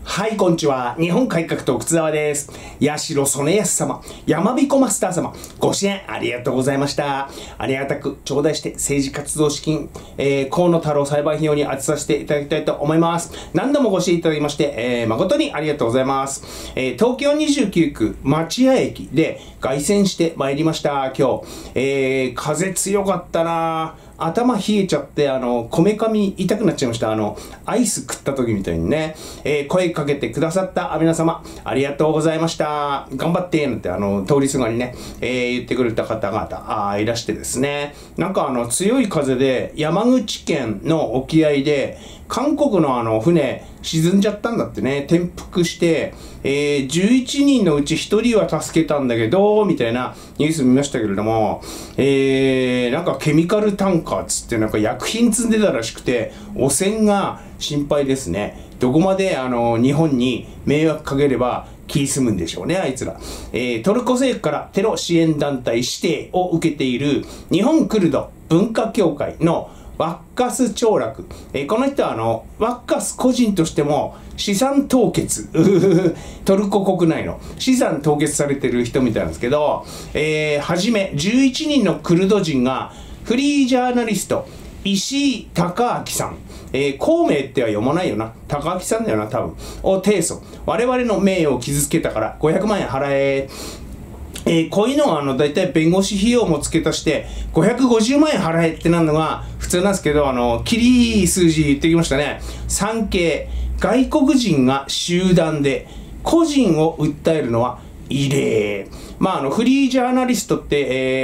はい、こんにちは。日本改革徳沢です。八代曽根康様、山彦マスター様、ご支援ありがとうございました。ありがたく頂戴して政治活動資金、河野太郎裁判費用に充てさせていただきたいと思います。何度もご支援いただきまして、誠にありがとうございます。東京29区町屋駅で凱旋してまいりました、今日。風強かったなぁ。頭冷えちゃって、こめかみ痛くなっちゃいました。アイス食った時みたいにね、声かけてくださった皆様、ありがとうございました。頑張って、なんて、通りすがりね、言ってくれた方々、いらしてですね。なんか強い風で、山口県の沖合で、韓国の船、沈んじゃったんだってね、転覆して、11人のうち1人は助けたんだけど、みたいなニュース見ましたけれども、なんかケミカルタンカーつってなんか薬品積んでたらしくて、汚染が心配ですね。どこまで日本に迷惑かければ気済むんでしょうね、あいつら。トルコ政府からテロ支援団体指定を受けている日本クルド文化協会のワッカス長楽。この人はワッカス個人としても資産凍結。トルコ国内の資産凍結されてる人みたいなんですけど、はじめ11人のクルド人がフリージャーナリスト、石井孝明さん。孔明っては読まないよな。孝明さんだよな、多分。を提訴。我々の名誉を傷つけたから500万円払え。こういうのはだいたい弁護士費用も付け足して550万円払えってなるのが普通なんですけど、きりいい数字言ってきましたね。産経、外国人が集団で個人を訴えるのは異例。フリージャーナリストって、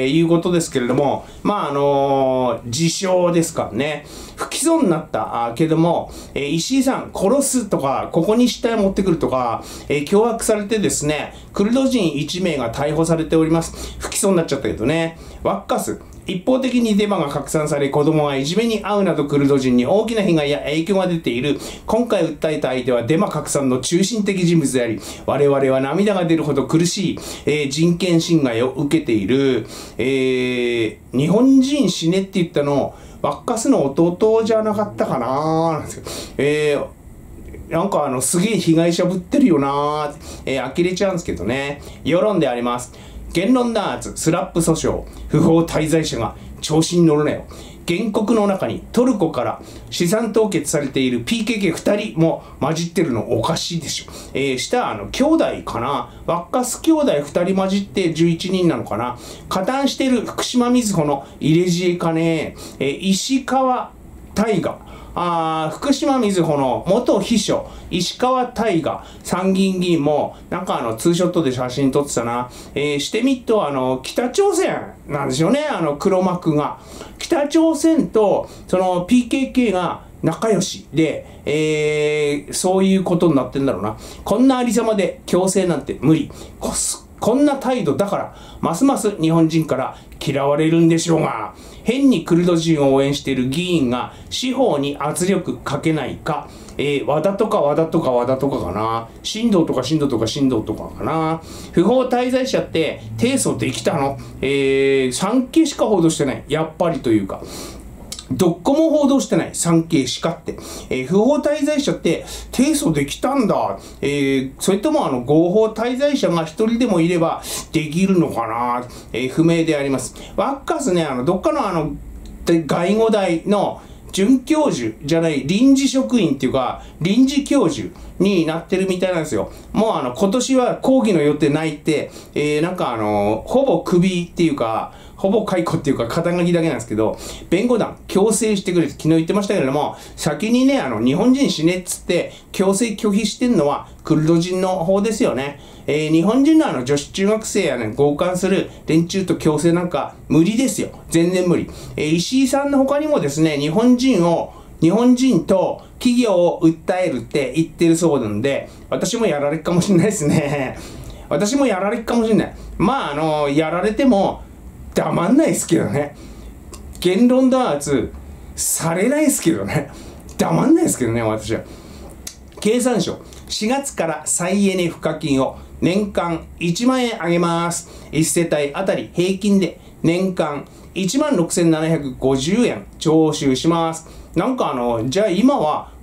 いうことですけれども、自称ですからね。不起訴になったけども、石井さん殺すとか、ここに死体持ってくるとか、脅迫されてですね、クルド人1名が逮捕されております。不起訴になっちゃったけどね。ワッカス。一方的にデマが拡散され、子供がいじめに遭うなどクルド人に大きな被害や影響が出ている。今回訴えた相手はデマ拡散の中心的人物であり、我々は涙が出るほど苦しい、人権侵害を受けている。日本人死ねって言ったの、ワッカスの弟じゃなかったかなーなんですよ。なんかすげえ被害者ぶってるよなーって、呆れちゃうんですけどね。世論であります。言論弾圧、スラップ訴訟、不法滞在者が調子に乗るなよ。原告の中にトルコから資産凍結されている PKK2 人も混じってるのおかしいでしょ。下兄弟かな。ワッカス兄弟2人混じって11人なのかな。加担している福島みずほの入れ知恵かね。石川大河。福島みずほの元秘書、石川大河参議院議員も、なんかツーショットで写真撮ってたな。してみっと北朝鮮なんですよね、黒幕が。北朝鮮と、その PKK が仲良しで、そういうことになってんだろうな。こんなありさまで強制なんて無理。こんな態度だから、ますます日本人から嫌われるんでしょうが、変にクルド人を応援している議員が司法に圧力かけないか、和田とか和田とか和田とかかな、新藤とか新藤とか新藤とかかな、不法滞在者って提訴できたの？産経しか報道してない。やっぱりというか。どっこも報道してない。産経しかって。不法滞在者って提訴できたんだ。それとも合法滞在者が一人でもいればできるのかな。不明であります。ワッカスね、どっかの外語大の准教授じゃない臨時職員っていうか臨時教授になってるみたいなんですよ。もう今年は講義の予定ないって、なんかほぼクビっていうかほぼ解雇っていうか肩書きだけなんですけど、弁護団強制してくれって昨日言ってましたけれども、先にね日本人死ねっつって強制拒否してんのはクルド人の方ですよね。日本人の女子中学生やね強姦する連中と強制なんか無理ですよ。全然無理。石井さんの他にもですね、日本人と企業を訴えるって言ってるそうなので、私もやられるかもしれないですね。私もやられるかもしれない。やられても黙んないですけどね。言論弾圧されないですけどね。黙んないですけどね、私は。経産省、4月から再エネ賦課金を年間1万円上げます。1世帯あたり平均で年間16,750円徴収します。なんかじゃあ今は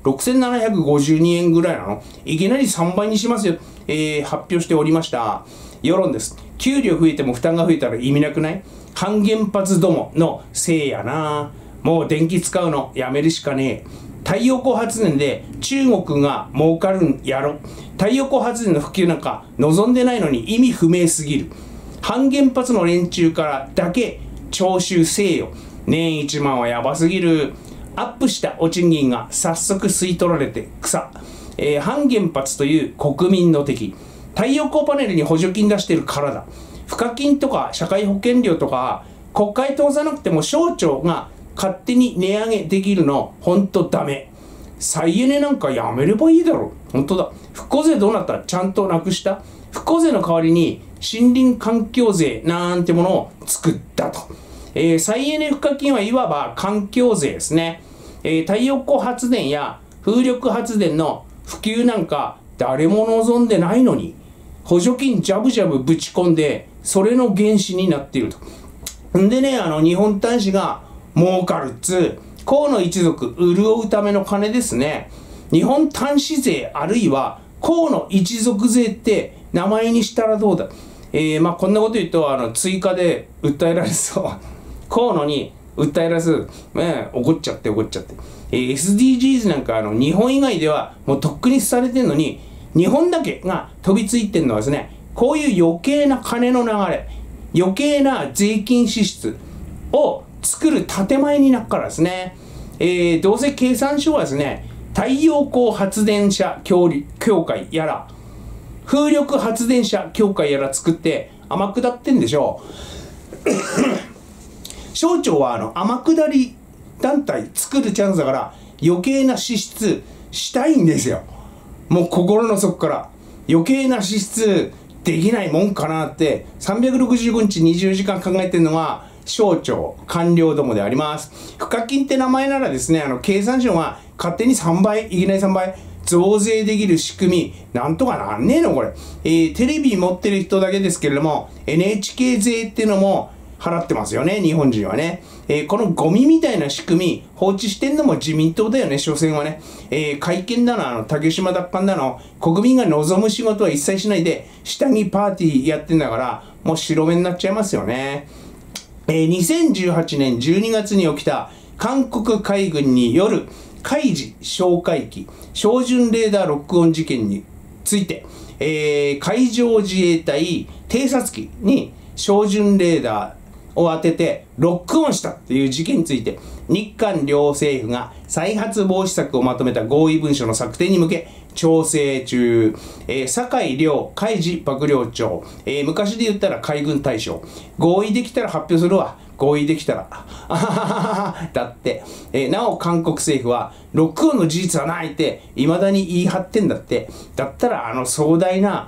6752円ぐらいなの？いきなり3倍にしますよ。発表しておりました。世論です。給料増えても負担が増えたら意味なくない？反原発どものせいやな。もう電気使うのやめるしかねえ。太陽光発電で中国が儲かるんやろ。太陽光発電の普及なんか望んでないのに意味不明すぎる。反原発の連中からだけ徴収せえよ。年1万はやばすぎる。アップしたお賃金が早速吸い取られて草。反原発という国民の敵。太陽光パネルに補助金出してるからだ。賦課金とか社会保険料とか国会通さなくても省庁が勝手に値上げできるのほんとダメ。再エネなんかやめればいいだろ。本当だ。復興税どうなった？ちゃんとなくした？復興税の代わりに森林環境税なんてものを作ったと。再エネ賦課金はいわば環境税ですね。太陽光発電や風力発電の普及なんか誰も望んでないのに補助金ジャブジャブぶち込んでそれの原資になっていると。んでね、日本端子が儲かるっつ河野一族潤うための金ですね。日本端子税あるいは河野一族税って名前にしたらどうだ。こんなこと言うと追加で訴えられそう河野に訴えられず、怒っちゃって、SDGs なんか日本以外ではもうとっくにされてんのに日本だけが飛びついてるのはですね、こういう余計な金の流れ、余計な税金支出を作る建前になるからですね。どうせ経産省はですね、太陽光発電者協会やら、風力発電者協会やら作って天下ってんでしょう。省庁は天下り団体作るチャンスだから余計な支出したいんですよ。もう心の底から余計な支出できないもんかなって365日20時間考えてるのが省庁官僚どもであります。賦課金って名前ならですね、経産省が勝手に3倍いきなり3倍増税できる仕組みなんとかなんねえのこれ。テレビ持ってる人だけですけれども NHK 税っていうのも払ってますよね、日本人はね。このゴミみたいな仕組み放置してんのも自民党だよね、所詮はね。会見だの、竹島奪還だの、国民が望む仕事は一切しないで、下着パーティーやってんだから、もう白目になっちゃいますよね。2018年12月に起きた韓国海軍による海事哨戒機照準レーダーロックオン事件について、海上自衛隊偵察機に照準レーダーを当ててロックオンしたっていう事件について日韓両政府が再発防止策をまとめた合意文書の策定に向け調整中。酒井亮海事幕僚長、昔で言ったら海軍大将。合意できたら発表するわ。合意できたらだって、なお韓国政府はロックオンの事実はないって未だに言い張ってんだって。だったら壮大な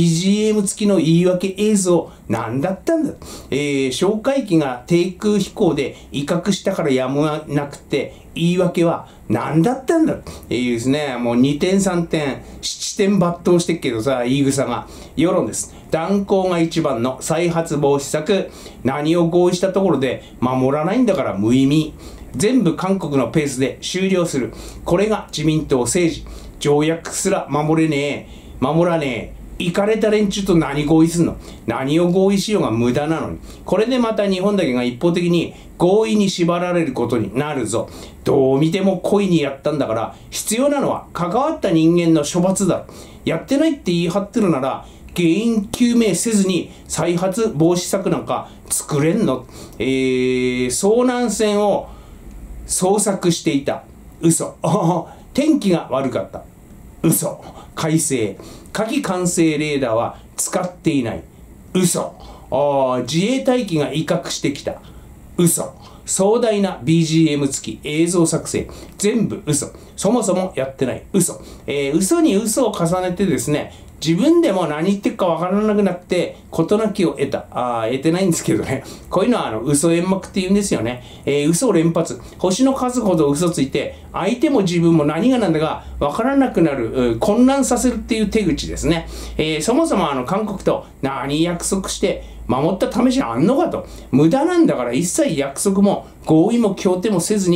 BGM 付きの言い訳映像何だったんだ。哨戒機が低空飛行で威嚇したからやむなくて言い訳は何だったんだっていうですね、もう2点3点7点抜刀してっけどさ、言い草が世論です。断行が一番の再発防止策。何を合意したところで守らないんだから無意味。全部韓国のペースで終了する。これが自民党政治。条約すら守らねえ。イカれた連中と何合意すんの？何を合意しようが無駄なのに。これでまた日本だけが一方的に合意に縛られることになるぞ。どう見ても故意にやったんだから必要なのは関わった人間の処罰だ。やってないって言い張ってるなら原因究明せずに再発防止策なんか作れんの？遭難船を捜索していた。嘘。天気が悪かった。嘘。改正。火器管制レーダーは使っていない。嘘。自衛隊機が威嚇してきた。嘘。壮大な BGM 付き映像作成。全部嘘。そもそもやってない。嘘。嘘に嘘を重ねてですね、自分でも何言ってるかわからなくなって事なきを得た。得てないんですけどね。こういうのは嘘煙幕って言うんですよね。嘘連発。星の数ほど嘘ついて、相手も自分も何が何だかわからなくなる、混乱させるっていう手口ですね。そもそも韓国と何約束して守った試しあんのかと。無駄なんだから一切約束も合意も協定もせずに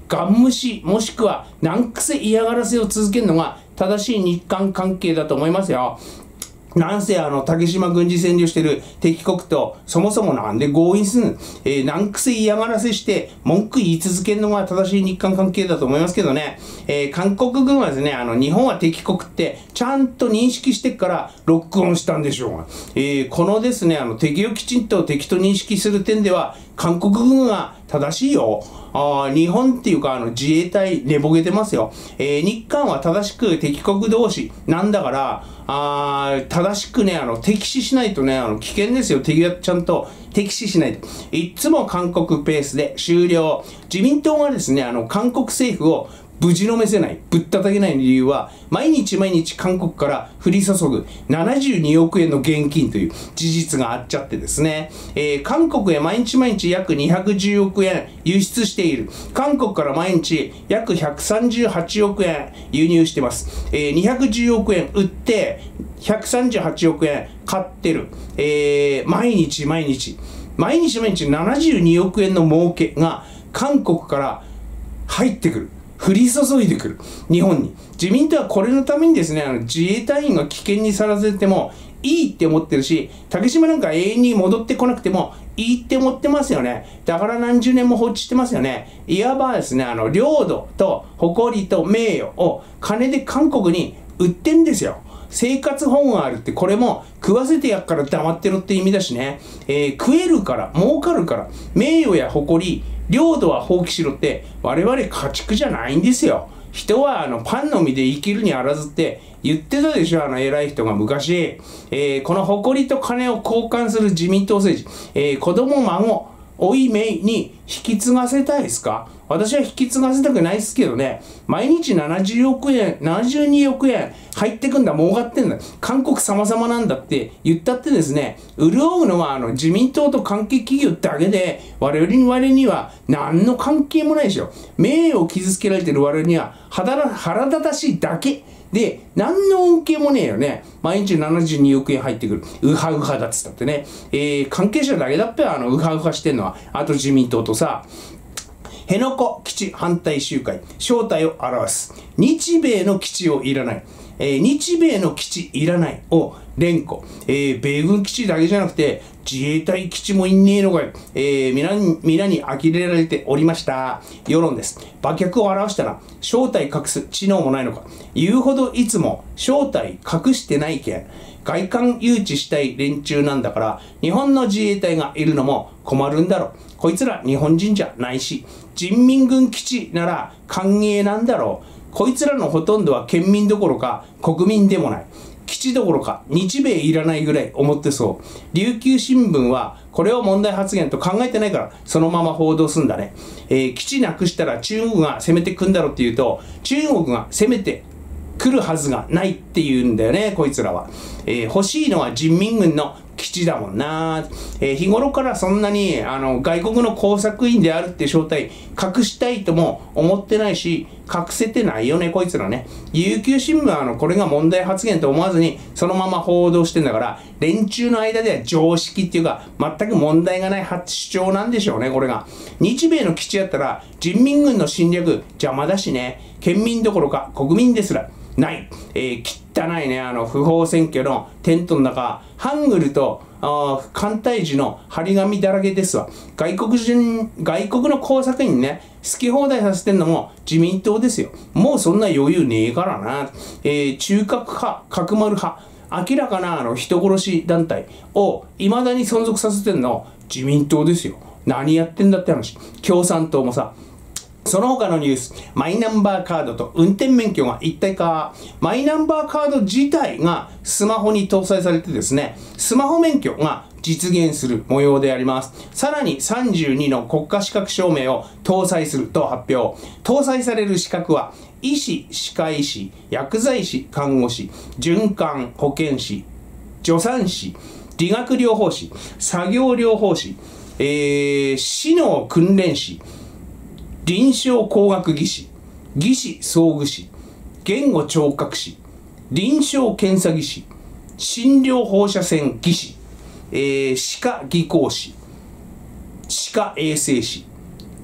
ガン無視もしくは難癖嫌がらせを続けるのが正しい日韓関係だと思いますよ。なんせ竹島軍事占領してる敵国とそもそもなんで合意するの、難癖嫌がらせして文句言い続けるのが正しい日韓関係だと思いますけどね。韓国軍はですね、日本は敵国ってちゃんと認識してからロックオンしたんでしょうが、このですね、敵をきちんと敵と認識する点では韓国軍が正しいよ。日本っていうか自衛隊寝ぼけてますよ。日韓は正しく敵国同士なんだから、正しくね、敵視しないとね、危険ですよ。敵がちゃんと敵視しないと。いつも韓国ペースで終了。自民党がですね、韓国政府をぶちのめせない、ぶったたけない理由は、毎日毎日韓国から降り注ぐ72億円の現金という事実があっちゃってですね、韓国へ毎日毎日約210億円輸出している。韓国から毎日約138億円輸入してます。210億円売って、138億円買ってる。毎日毎日72億円の儲けが韓国から入ってくる。降り注いでくる。日本に。自民党はこれのためにですね、自衛隊員が危険にさらされてもいいって思ってるし、竹島なんか永遠に戻ってこなくてもいいって思ってますよね。だから何十年も放置してますよね。いわばですね、領土と誇りと名誉を金で韓国に売ってんですよ。生活保護があるって、これも食わせてやっから黙ってろって意味だしね。食えるから、儲かるから、名誉や誇り、領土は放棄しろって我々家畜じゃないんですよ。人はパンのみで生きるにあらずって言ってたでしょ、偉い人が昔。この誇りと金を交換する自民党政治、子供孫老いめいに引き継がせたいですか？私は引き継がせたくないですけどね。毎日70億円、72億円入ってくんだ、儲かってんだ。韓国様々なんだって言ったってですね、潤うのは自民党と関係企業だけで、我々には何の関係もないでしょ。名誉を傷つけられてる我々には腹立たしいだけ。で、何の恩恵もねえよね。毎日72億円入ってくる。ウハウハだっつったってね。関係者だけだっぺ、ウハウハしてんのは。あと自民党とさ、辺野古基地反対集会、正体を表す。日米の基地をいらない。日米の基地いらないを連呼。米軍基地だけじゃなくて、自衛隊基地もいんねえのかよ。皆に呆れられておりました。世論です。馬脚を表したら、正体隠す知能もないのか。言うほどいつも正体隠してないけん。外観誘致したい連中なんだから、日本の自衛隊がいるのも困るんだろう。こいつら日本人じゃないし、人民軍基地なら歓迎なんだろう。こいつらのほとんどは県民どころか国民でもない。基地どころか日米いらないぐらい思ってそう。琉球新聞はこれを問題発言と考えてないからそのまま報道すんだね。基地なくしたら中国が攻めてくんだろうって言うと、中国が攻めて来るはずがないって言うんだよね、こいつらは。欲しいのは人民軍の基地だもんな。日頃からそんなに外国の工作員であるって正体隠したいとも思ってないし、隠せてないよね、こいつらね。琉球新聞はこれが問題発言と思わずにそのまま報道してんだから、連中の間では常識っていうか全く問題がない主張なんでしょうね、これが。日米の基地やったら人民軍の侵略邪魔だしね、県民どころか国民ですらない。汚いね、不法占拠のテントの中、ハングルと艦隊時の張り紙だらけですわ。外国の工作員ね、好き放題させてんのも自民党ですよ。もうそんな余裕ねえからな。中核派、角丸派、明らかな人殺し団体を未だに存続させてんの自民党ですよ。何やってんだって話。共産党もさ。その他のニュース、マイナンバーカードと運転免許が一体化。マイナンバーカード自体がスマホに搭載されてですね、スマホ免許が実現する模様であります。さらに32の国家資格証明を搭載すると発表。搭載される資格は、医師、歯科医師、薬剤師、看護師、循環保健師、助産師、理学療法士、作業療法士、士の訓練士、臨床工学技師、技師装具士、言語聴覚士、臨床検査技師、診療放射線技師、歯科技工士、歯科衛生士、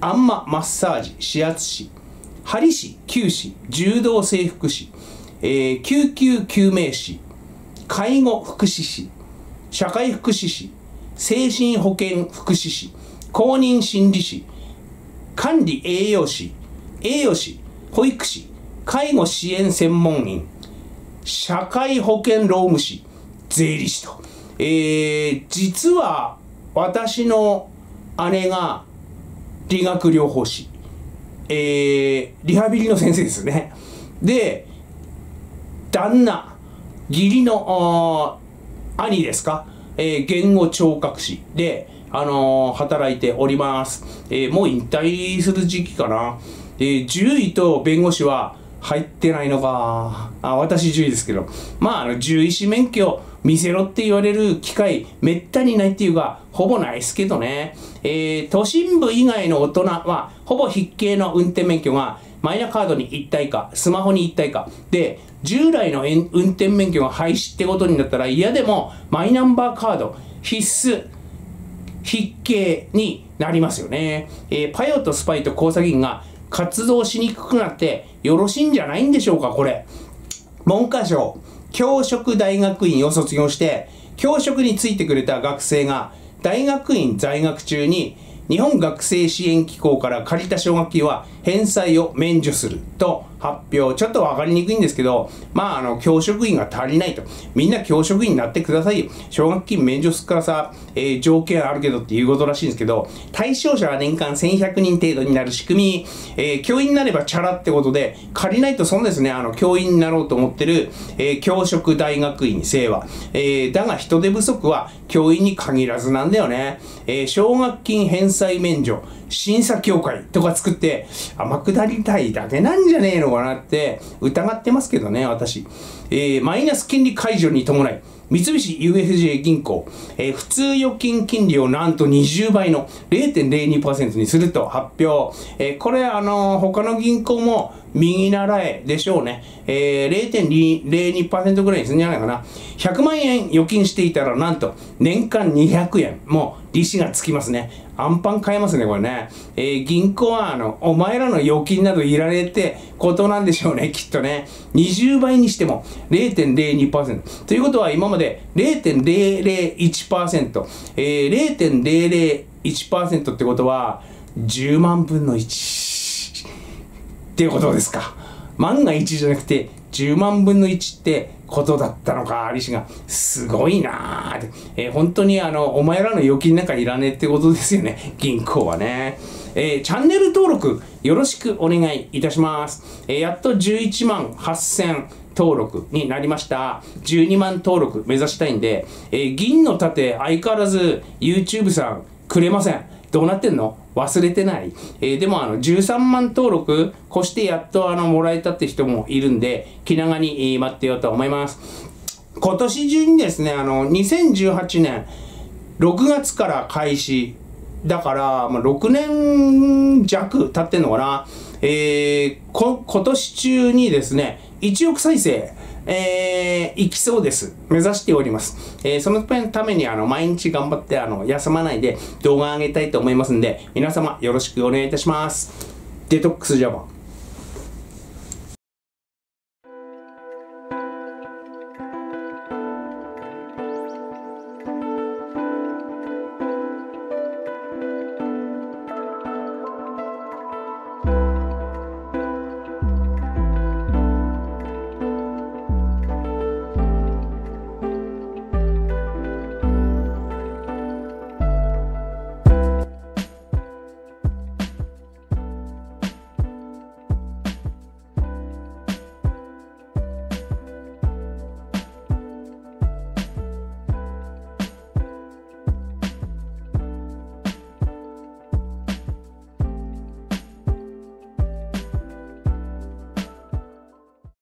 あんまマッサージ、指圧師、針師、灸師、柔道整復師、救急救命士、介護福祉士、社会福祉士、精神保健福祉士、公認心理士、管理栄養士、栄養士、保育士、介護支援専門員、社会保険労務士、税理士と。実は私の姉が理学療法士、リハビリの先生ですね。で、旦那、義理の兄ですか、言語聴覚士で、働いております。もう引退する時期かな。獣医と弁護士は入ってないのか。私獣医ですけど。獣医師免許見せろって言われる機会めったにないっていうか、ほぼないですけどね。都心部以外の大人は、ほぼ筆形の運転免許がマイナカードに一体化、スマホに一体化。で、従来の運転免許が廃止ってことになったら、嫌でもマイナンバーカード必須、筆形になりますよね。パヨとスパイと交差銀が活動しにくくなってよろしいんじゃないんでしょうか、これ。文科省教職大学院を卒業して教職についてくれた学生が大学院在学中に日本学生支援機構から借りた奨学金は返済を免除すると発表。ちょっと分かりにくいんですけど、教職員が足りないと。みんな教職員になってくださいよ。奨学金免除するからさ、条件あるけどっていうことらしいんですけど、対象者は年間1100人程度になる仕組み、教員になればチャラってことで、借りないと損ですね。教員になろうと思ってる、教職大学院生は。だが人手不足は教員に限らずなんだよね。奨学金返済免除審査協会とか作って天下りたいだけなんじゃねえのかなって疑ってますけどね、私。マイナス金利解除に伴い三菱 UFJ 銀行、普通預金金利をなんと20倍の 0.02% にすると発表。これ他の銀行も右習えでしょうね。0.02% ぐらいにするんじゃないかな。100万円預金していたらなんと年間200円も利子がつきますね。アンパン買えますね、これね。銀行はお前らの預金などいらねえってことなんでしょうね、きっとね。20倍にしても 0.02%。ということは今まで 0.001%。0.001% ってことは10万分の1っていうことですか。万が一じゃなくて10万分の1ってことだったのか、利子が。すごいなーって。本当にお前らの預金なんかいらねえってことですよね、銀行はね。チャンネル登録よろしくお願いいたします。やっと11万8000登録になりました。12万登録目指したいんで、銀の盾相変わらず YouTube さんくれません。どうなってんの？忘れてない。でも13万登録越してやっともらえたって人もいるんで、気長に待ってようと思います。今年中にですね、2018年6月から開始だから、6年弱経ってんのかな。今年中にですね、1億再生いきそうです。目指しております。そのために毎日頑張って休まないで動画上げたいと思いますんで、皆様よろしくお願いいたします。デトックスジャパン。